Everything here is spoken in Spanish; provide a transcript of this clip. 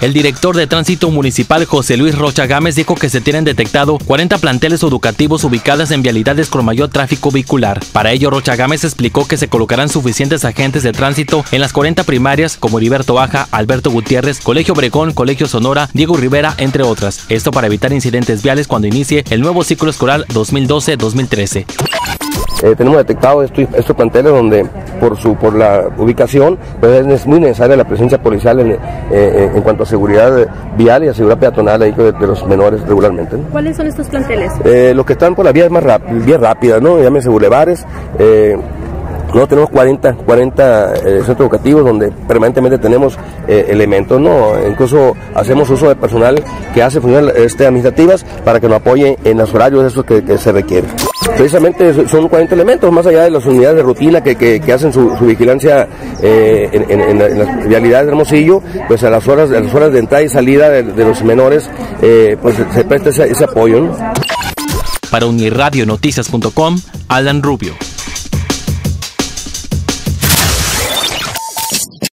El director de Tránsito Municipal, José Luis Rocha Gámez, dijo que se tienen detectado 40 planteles educativos ubicadas en vialidades con mayor tráfico vehicular. Para ello, Rocha Gámez explicó que se colocarán suficientes agentes de tránsito en las 40 primarias como Heriberto Baja, Alberto Gutiérrez, Colegio Obregón, Colegio Sonora, Diego Rivera, entre otras. Esto para evitar incidentes viales cuando inicie el nuevo ciclo escolar 2012-2013. Tenemos detectado estos planteles donde por la ubicación pues es muy necesaria la presencia policial en cuanto a seguridad vial y a seguridad peatonal ahí de los menores regularmente, ¿no? ¿Cuáles son estos planteles? Los que están por las vías vías rápidas, ¿no? Llámese bulevares. No, tenemos 40 centros educativos donde permanentemente tenemos elementos, ¿no? Incluso hacemos uso de personal que hace funciones administrativas para que nos apoye en los horarios esos que se requieren. Precisamente son 40 elementos, más allá de las unidades de rutina que hacen su vigilancia en las vialidades de Hermosillo, pues a las horas de entrada y salida de los menores, pues se presta ese apoyo, ¿no? Para unirradionoticias.com, Alan Rubio.